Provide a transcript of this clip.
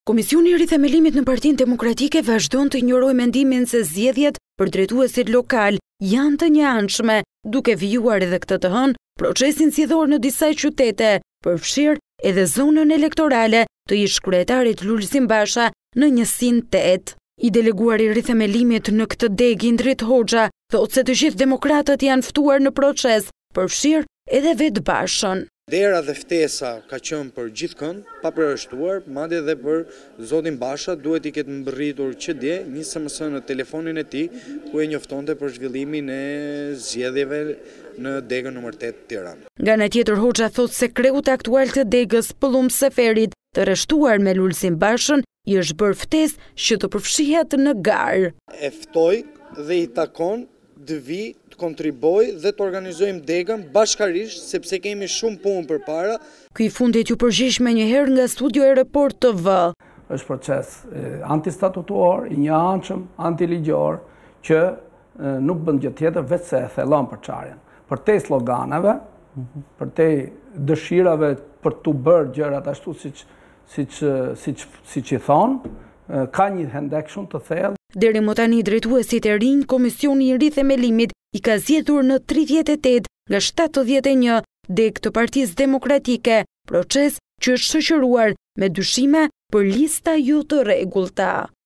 Komisioni i rithemelimit në Partinë Demokratike vazhdon të injorojë mendimin se zgjedhjet për drejtuesit lokal janë të njëanshme, duke vijuar edhe këtë të hënë procesin zgjedhor në disa qytete, përfshirë edhe zonën elektorale të ish kryetarit Lulzim Basha në njësinë 8. I deleguari i rithemelimit në këtë deg Indrit Hoxha thotë se të gjithë demokratët janë ftuar në proces, përfshirë edhe vetë Bashën. Dera dhe ftesa ka qenë për gjithëkënd, pa përjashtuar, madje edhe për zotin Basha duhet i ketë mbërritur që dje një SMS në telefonin e tij ku e njoftonte për zhvillimin e zgjedhjeve në degën nr. 8 Tiranë. Nga ana tjetër Hoxha thotë se kreut aktual të degës Pëllum Seferit të rreshtuar me Lulzim Bashën i është bërë ftesë që të përfshihet në garë. E ftoi dhe i takon të vi të kontriboj dhe të organizojmë degën bashkarisht sepse kemi shumë punë përpara. Ky i fundit ju përgjigj me njëherë nga studio e Report TV. Është proces antistatutor, i njëanshëm, antiligjor, që nuk bën gjë tjetër veç se e thellon përçarjen. Përtej sloganeve, përtej dëshirave për të bërë gjërat ashtu siç i thonë, ka një hendek shumë të thellë. Deri më tani drejtuesit e rinj, Komisioni i rithemelimit i ka zgjedhur në 38 nga 71 deg të Partisë Demokratike, proces që është shoqëruar me dyshime për lista jo të rregullta.